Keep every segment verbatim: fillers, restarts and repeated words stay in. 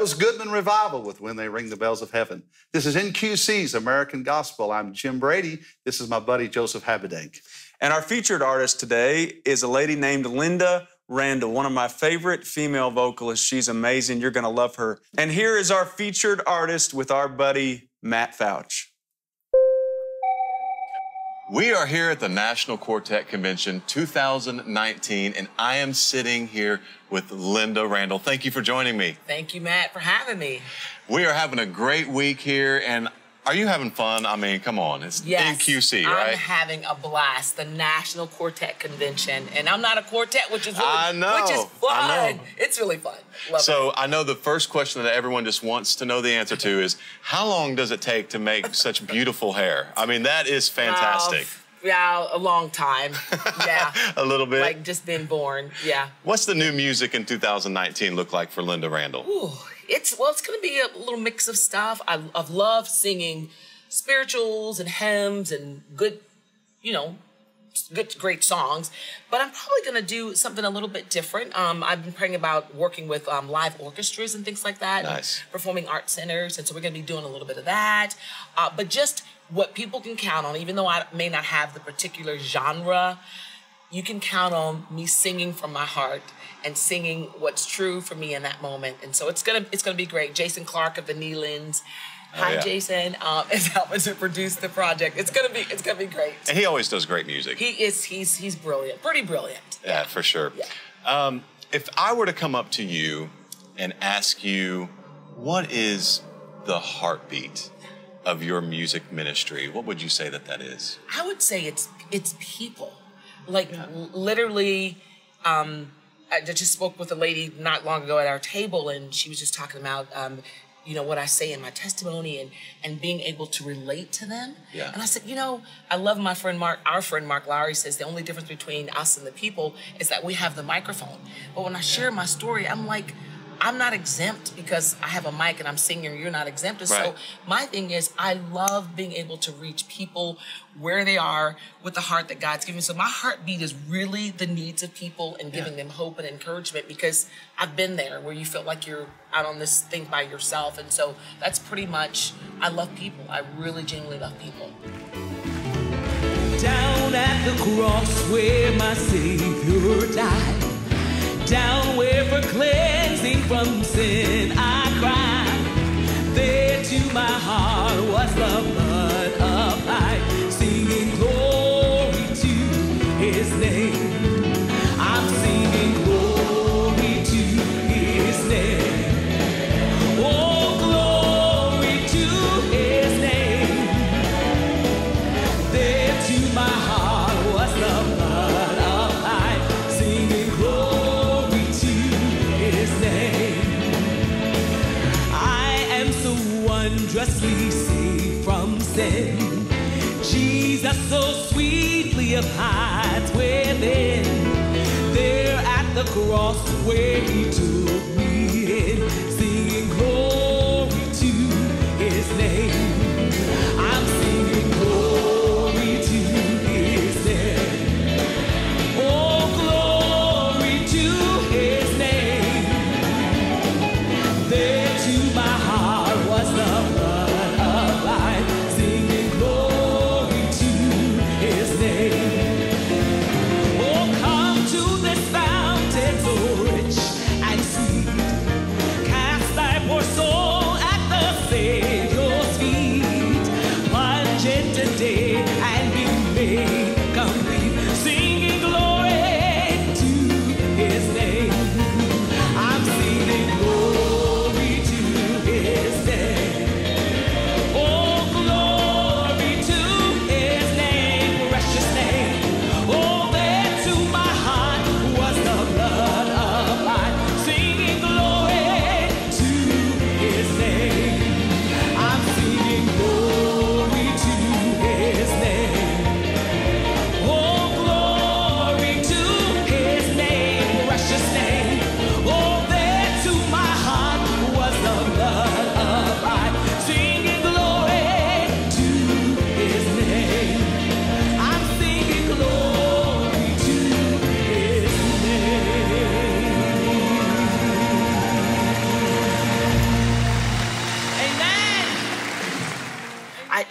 was Goodman Revival with When They Ring the Bells of Heaven. This is N Q C's American Gospel. I'm Jim Brady. This is my buddy Joseph Habedank. And our featured artist today is a lady named Linda Randall, one of my favorite female vocalists. She's amazing. You're going to love her. And here is our featured artist with our buddy Matt Fouch. We are here at the National Quartet Convention two thousand nineteen, and I am sitting here with Linda Randall. Thank you for joining me. Thank you, Matt, for having me. We are having a great week here, and are you having fun? I mean, come on, it's yes, N Q C, right? I'm having a blast, the National Quartet Convention, and I'm not a quartet, which is really, I know, which is fun. I know. It's really fun. Love so it. I know the first question that everyone just wants to know the answer to is, how long does it take to make such beautiful hair? I mean, that is fantastic. Uh, yeah, a long time. Yeah. A little bit? Like just been born, yeah. What's the new music in two thousand nineteen look like for Linda Randall? Ooh, it's, well, it's going to be a little mix of stuff. I, I love singing spirituals and hymns and good, you know, good, great songs. But I'm probably going to do something a little bit different. Um, I've been praying about working with um, live orchestras and things like that. Nice. And performing art centers. And so we're going to be doing a little bit of that. Uh, but just what people can count on, even though I may not have the particular genre, you can count on me singing from my heart and singing what's true for me in that moment. And so it's going to, it's going to be great. Jason Clark of the Neelands. Hi, oh, yeah. Jason. Um, is helping to produce the project. It's gonna be, it's gonna be great. And he always does great music. He is, he's, he's brilliant, pretty brilliant. Yeah, yeah. for sure. Yeah. Um, if I were to come up to you and ask you, what is the heartbeat of your music ministry? What would you say that that is? I would say it's, it's people. Like yeah. literally, um, I just spoke with a lady not long ago at our table, and she was just talking about, um, you know, what I say in my testimony and, and being able to relate to them. Yeah. And I said, you know, I love my friend Mark, our friend Mark Lowry says the only difference between us and the people is that we have the microphone. But when I share my story, I'm like, I'm not exempt because I have a mic and I'm singing, you're not exempt. And right. so my thing is I love being able to reach people where they are with the heart that God's given me. So my heartbeat is really the needs of people and giving yeah. them hope and encouragement, because I've been there where you feel like you're out on this thing by yourself. And so that's pretty much, I love people. I really genuinely love people. Down at the cross where my Savior died, down where for cleansing from sin I cried, there to my heart was the blood applied, singing glory to his name. I'm singing glory to his name. Oh, glory to his name. There to my heart was the blood applied, singing glory. Wondrously saved from sin, Jesus so sweetly abides within. There at the cross where he took me in, singing glory to his name. I'm singing glory to his name. Oh, glory to his name. There to my heart was the blood applied, singing glory to his name. Oh, come to this fountain so rich and sweet,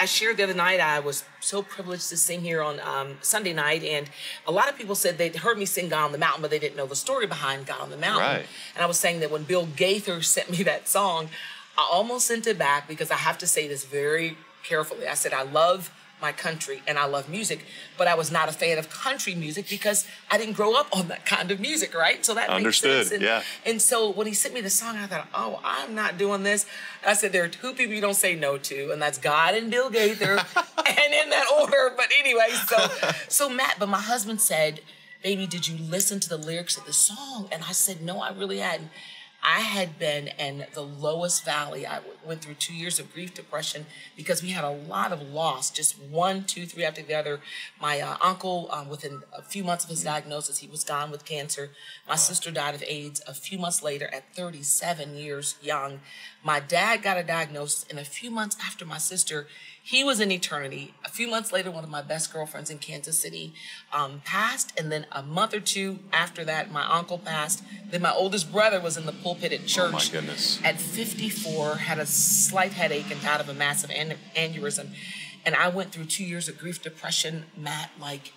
I shared the other night, I was so privileged to sing here on um, Sunday night, and a lot of people said they'd heard me sing God on the Mountain, but they didn't know the story behind God on the Mountain. Right. And I was saying that when Bill Gaither sent me that song, I almost sent it back because I have to say this very carefully. I said, I love my country and I love music, but I was not a fan of country music because I didn't grow up on that kind of music, right? So that Understood, makes sense. And, yeah. And so when he sent me the song, I thought, oh, I'm not doing this. And I said, there are two people you don't say no to, and that's God and Bill Gaither, and in that order. But anyway, so so Matt, but my husband said, baby, did you listen to the lyrics of the song? And I said, no, I really hadn't. I had been in the lowest valley. I went through two years of grief, depression, because we had a lot of loss, just one, two, three after the other. My uh, uncle, um, within a few months of his diagnosis, he was gone with cancer. My sister died of AIDS a few months later at thirty-seven years young. My dad got a diagnosis, and a few months after my sister, he was in eternity. A few months later, one of my best girlfriends in Kansas City um, passed. And then a month or two after that, my uncle passed. Then my oldest brother was in the pulpit at church. Oh, my goodness. At fifty-four, had a slight headache and died of a massive an- aneurysm. And I went through two years of grief, depression, Matt, like,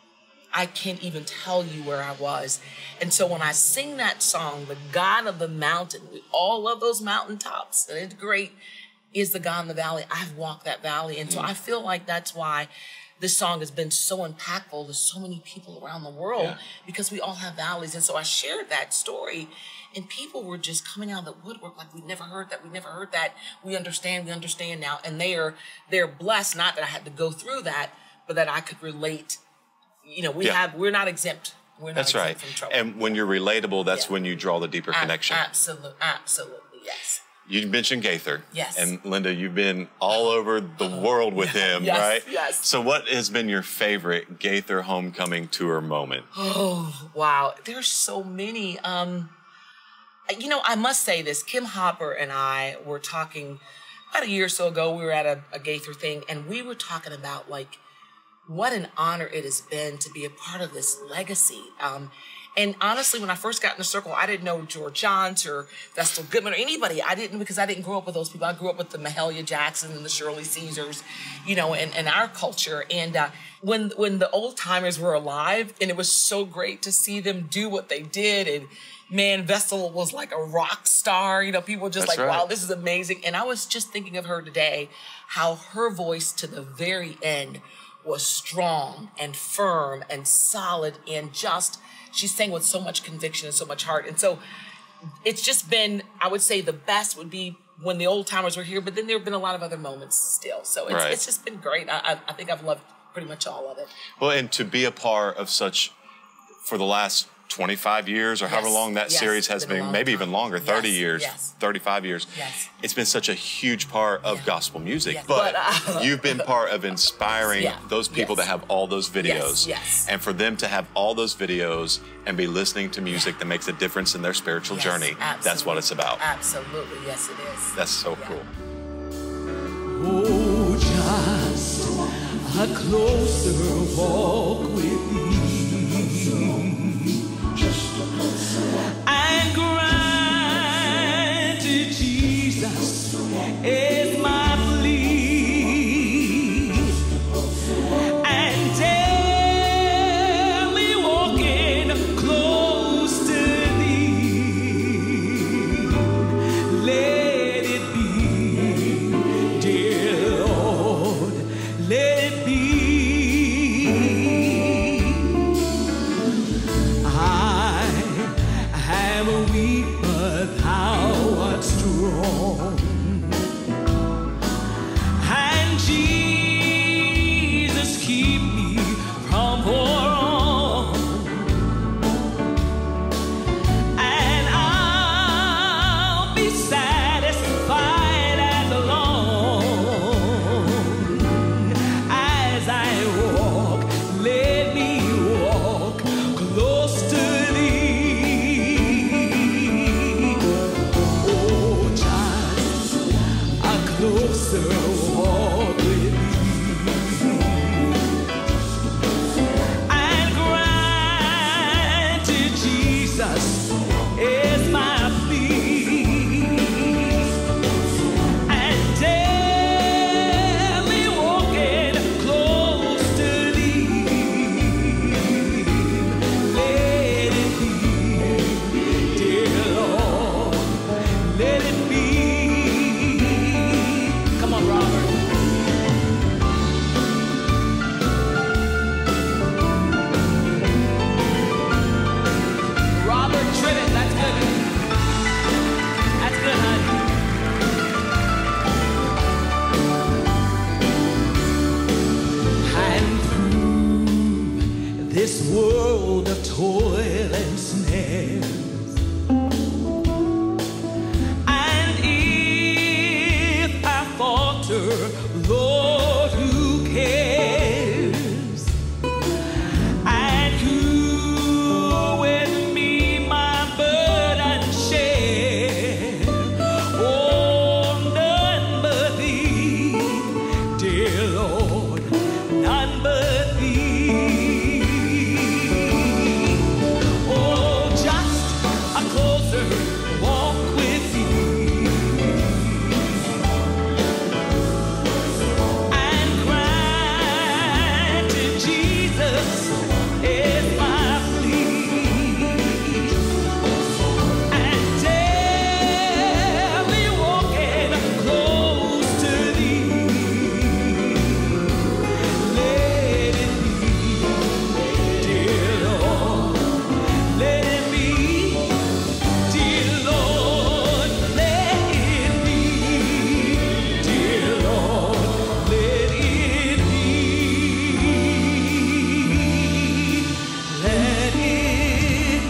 I can't even tell you where I was. And so when I sing that song, the God of the mountain, we all love those mountaintops, and it's great, is the God in the valley. I've walked that valley. And so I feel like that's why this song has been so impactful to so many people around the world, Yeah. because we all have valleys. And so I shared that story, and people were just coming out of the woodwork like, we never heard that, we never heard that. We understand, we understand now. And they are, they're blessed, not that I had to go through that, but that I could relate. You know, we Yeah. have, we're not exempt. We're not That's exempt right. from trouble. And when you're relatable, that's Yeah. when you draw the deeper A- connection. Absolutely, absolutely, yes. You mentioned Gaither. Yes. And Linda, you've been all over the world with him, Yes, right? yes. So what has been your favorite Gaither homecoming tour moment? Oh, wow. There's so many. Um, you know, I must say this. Kim Hopper and I were talking about a year or so ago. We were at a, a Gaither thing, and we were talking about, like, what an honor it has been to be a part of this legacy. Um, and honestly, when I first got in the circle, I didn't know George Johns or Vestal Goodman or anybody. I didn't, because I didn't grow up with those people. I grew up with the Mahalia Jackson and the Shirley Caesars, you know, and, and our culture. And uh, when when the old timers were alive, and it was so great to see them do what they did. And man, Vestal was like a rock star. You know, people were just That's like, right. wow, this is amazing. And I was just thinking of her today, how her voice to the very end was strong and firm and solid, and just, she sang with so much conviction and so much heart. And so it's just been, I would say the best would be when the old timers were here, but then there have been a lot of other moments still. So it's, Right. it's just been great. I, I, I think I've loved pretty much all of it. Well, and to be a part of such, for the last twenty-five years or however Yes, long that yes, series has been a been, long maybe time. even longer, thirty Yes, years, yes. thirty-five years. Yes. It's been such a huge part of Yeah. gospel music. Yes. But, But, uh, you've been part of inspiring Yeah. those people Yes. that have all those videos. Yes, yes. And for them to have all those videos and be listening to music that makes a difference in their spiritual Yes, journey, that's what it's about. Absolutely, yes it is. That's so Yeah. cool. Oh, just a closer walk with thee. And granted, Jesus is my plea. And daily walking close to thee. Let it be, dear Lord, let it be. this world of toil and snares. And if I falter, Lord, who cares? And who with me my burden share? Oh, none but thee, dear Lord, none but thee. Oh, just a closer walk with thee, and cry to Jesus is my plea, and daily walking close to thee. Let it be, dear Lord, let it be, dear Lord, let it be, dear Lord, let it be, let it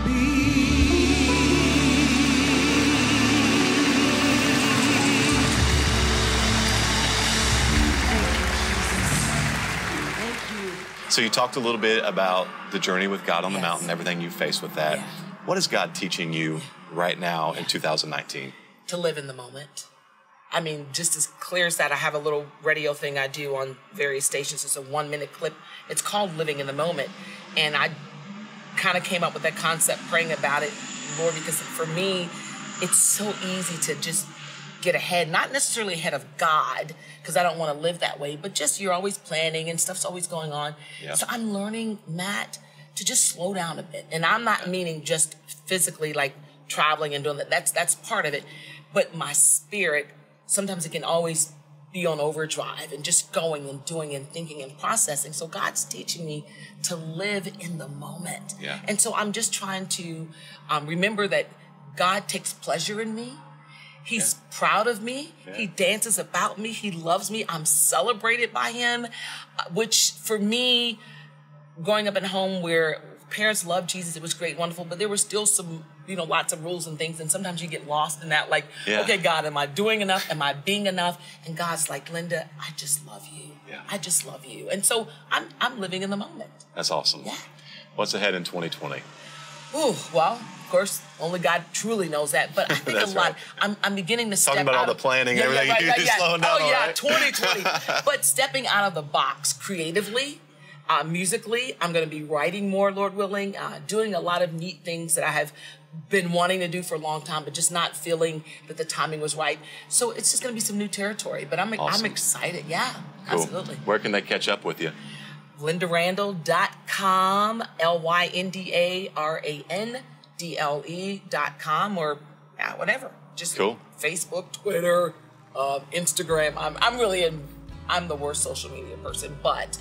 So you talked a little bit about the journey with God on the Yes. mountain, everything you faced with that. Yeah. What is God teaching you right now in two thousand nineteen? To live in the moment. I mean, just as clear as that, I have a little radio thing I do on various stations. It's a one minute clip. It's called Living in the Moment. And I kind of came up with that concept praying about it, Lord, because for me, it's so easy to just get ahead, not necessarily ahead of God, because I don't want to live that way, but just you're always planning and stuff's always going on. Yeah. So I'm learning, Matt, to just slow down a bit. And I'm not meaning just physically like traveling and doing that. That's that's part of it. But my spirit, sometimes it can always be on overdrive and just going and doing and thinking and processing. So God's teaching me to live in the moment. Yeah. And so I'm just trying to um, remember that God takes pleasure in me. He's proud of me. Yeah. He dances about me. He loves me. I'm celebrated by him, uh, which for me, growing up in a home where parents loved Jesus, it was great, wonderful, but there were still some, you know, lots of rules and things. And sometimes you get lost in that, like, Yeah. okay, God, am I doing enough? Am I being enough? And God's like, Linda, I just love you. Yeah. I just love you. And so I'm, I'm living in the moment. That's awesome. Yeah. What's ahead in twenty twenty? Ooh, well, of course, only God truly knows that. But I think a That's lot. right. I'm, I'm beginning to step Talking about out all of- the planning, everything, you're just slowing down, Oh all yeah, right? twenty twenty. But stepping out of the box creatively, uh, musically, I'm going to be writing more, Lord willing, uh, doing a lot of neat things that I have been wanting to do for a long time, but just not feeling that the timing was right. So it's just going to be some new territory. But I'm Awesome. I'm excited. Yeah, Cool. absolutely. Where can they catch up with you? linda randall dot com, L Y N D A R A N D L E dot com, or yeah, whatever. Just Cool. Facebook, Twitter, uh, Instagram. I'm, I'm really in, I'm the worst social media person, but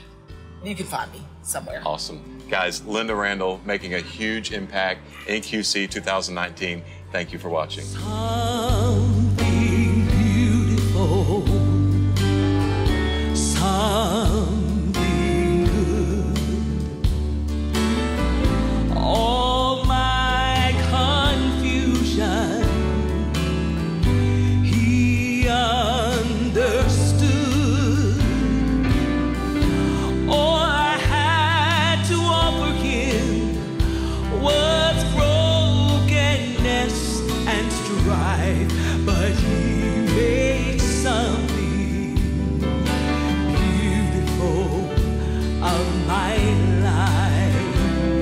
you can find me somewhere. Awesome. Guys, Linda Randall making a huge impact. N Q C two thousand nineteen. Thank you for watching. Something beautiful, something good. All my confusion, he understood. All I had to offer him was brokenness and strife, but he made something beautiful of my life.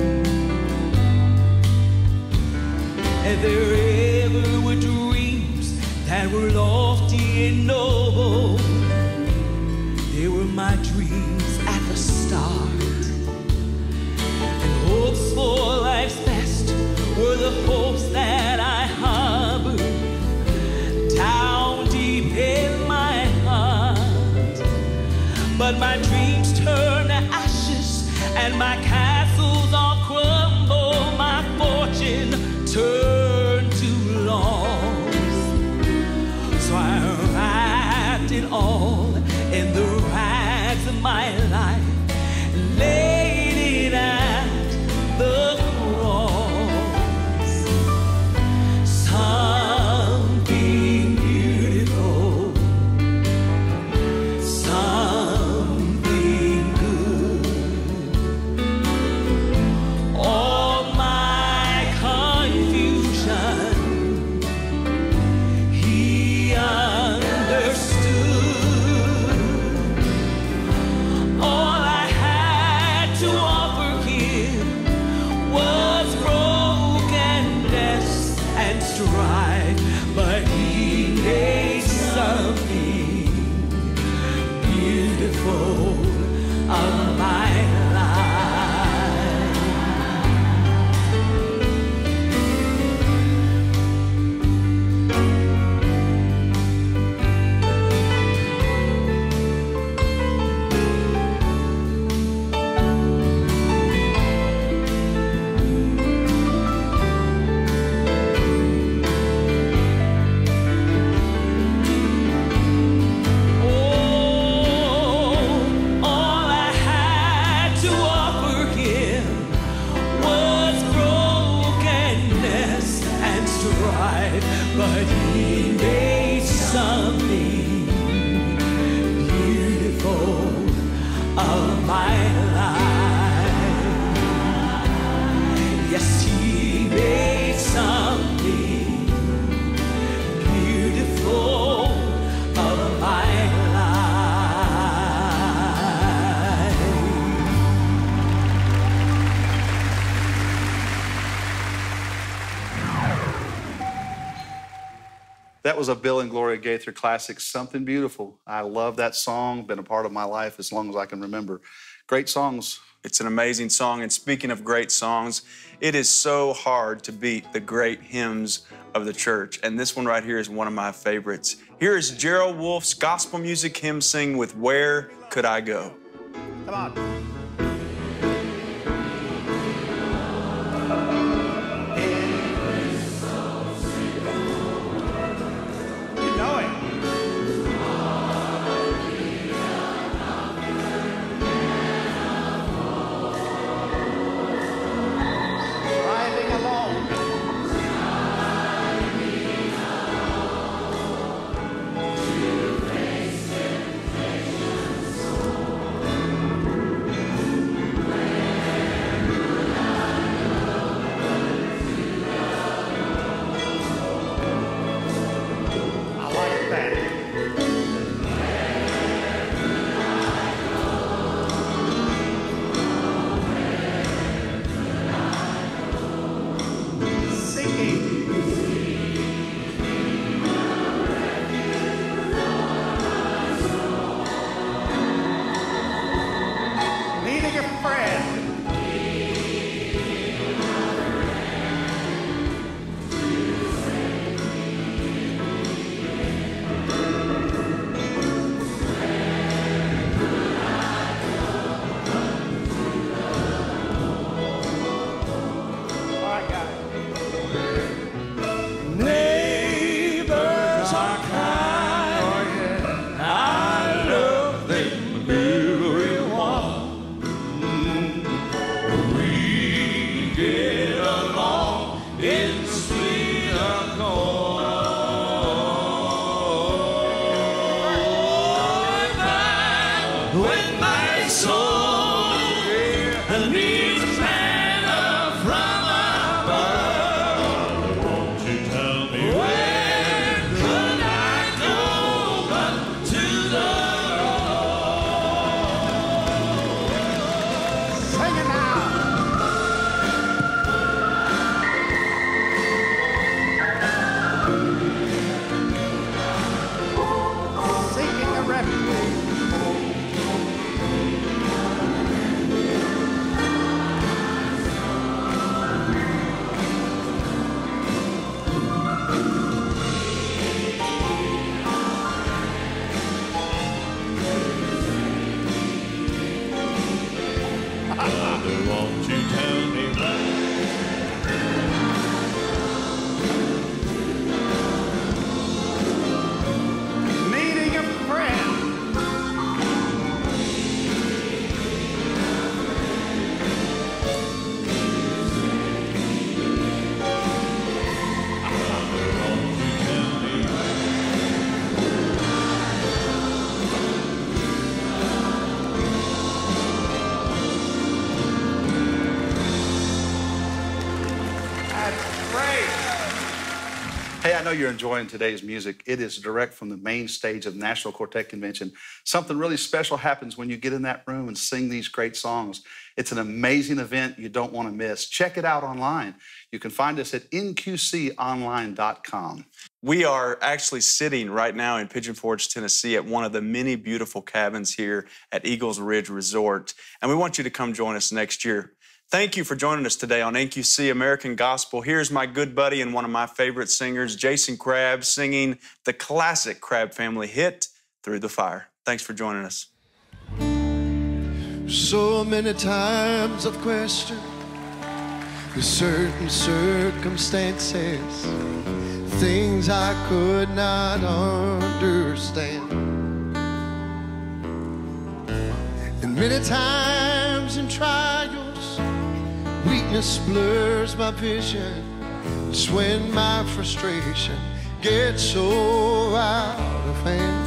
And there ever were dreams that were lofty and noble, they were my dreams at the start. And hopes for life's best were the hopes that I harbored down deep in my heart. But my dreams turn to ashes and my castles all crumble. My fortune turned to loss. So I wrapped it all in the rags of my life, laid it That was a Bill and Gloria Gaither classic, Something Beautiful. I love that song, been a part of my life as long as I can remember. Great songs. It's an amazing song, and speaking of great songs, it is so hard to beat the great hymns of the church, and this one right here is one of my favorites. Here is Gerald Wolfe's gospel music hymn sing with Where Could I Go? Come on. Hey, I know you're enjoying today's music. It is direct from the main stage of the National Quartet Convention. Something really special happens when you get in that room and sing these great songs. It's an amazing event you don't want to miss. Check it out online. You can find us at N Q C online dot com. We are actually sitting right now in Pigeon Forge, Tennessee at one of the many beautiful cabins here at Eagles Ridge Resort, and we want you to come join us next year. Thank you for joining us today on N Q C American Gospel. Here's my good buddy and one of my favorite singers, Jason Crabb, singing the classic Crabb family hit, Through the Fire. Thanks for joining us. So many times I've questioned the certain circumstances, things I could not understand. And many times in trials, weakness blurs my vision. It's when my frustration gets so out of hand.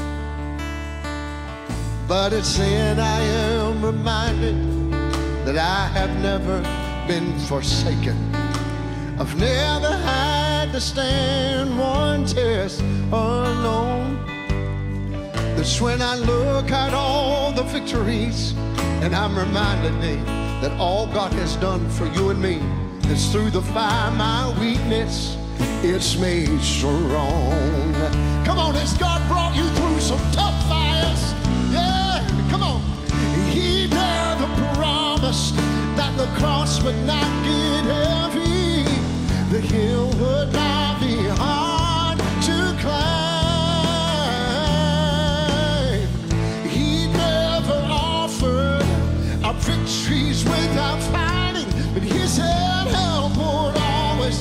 But it's then I am reminded that I have never been forsaken. I've never had to stand one test alone. That's when I look at all the victories and I'm reminded me that all God has done for you and me is through the fire. My weakness it's made strong. Come on, has God brought you through some tough fires? Yeah, come on. He never promised that the cross would not get heavy, the hill would not be hard to climb. He never offered our victories without fighting, but he said help would always.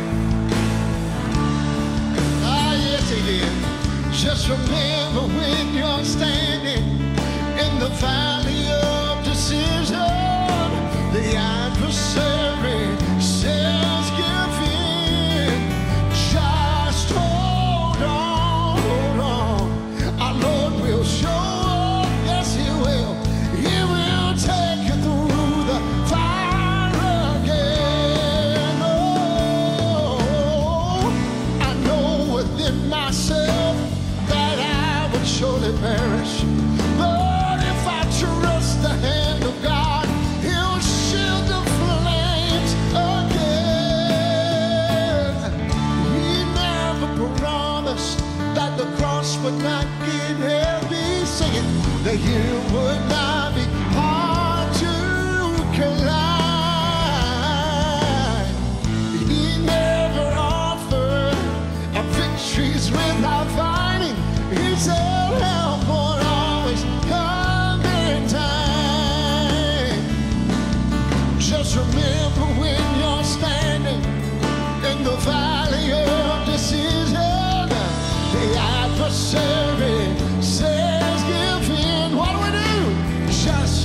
Ah, yes, he did. Just remember when you're standing in the valley of decision, the adversary says give in. Just hold on, hold on. Our Lord will show up, yes he will. He will take you through the fire again. Oh, I know within myself that I would surely perish. But if I trust the hand of God, he'll shield the flames again. He never promised that the cross would not get heavy. Sing it. The hill would not be hard to climb. He never offered our victories without fighting. He said help would always come in time. Just remember when you're standing in the valley of decision, the adversary says give in. What do we do? Just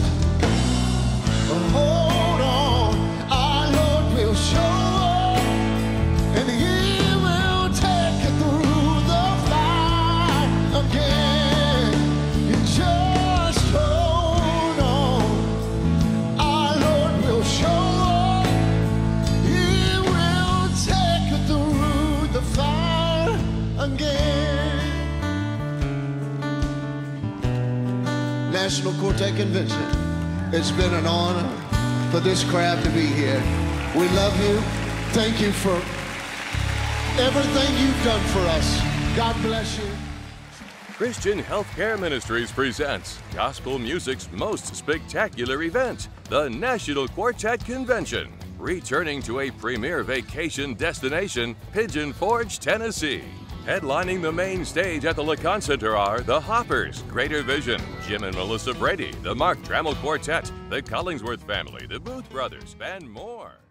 hold on. Our Lord will show up, and he will take you through the fire again. You just hold on. Our Lord will show up. He will take you through the fire again. National Quartet Convention. It's been an honor for this crowd to be here. We love you. Thank you for everything you've done for us. God bless you. Christian Healthcare Ministries presents gospel music's most spectacular event, the National Quartet Convention, returning to a premier vacation destination, Pigeon Forge, Tennessee. Headlining the main stage at the Lacan Center are the Hoppers, Greater Vision, Jim and Melissa Brady, the Mark Trammell Quartet, the Collingsworth Family, the Booth Brothers, and more.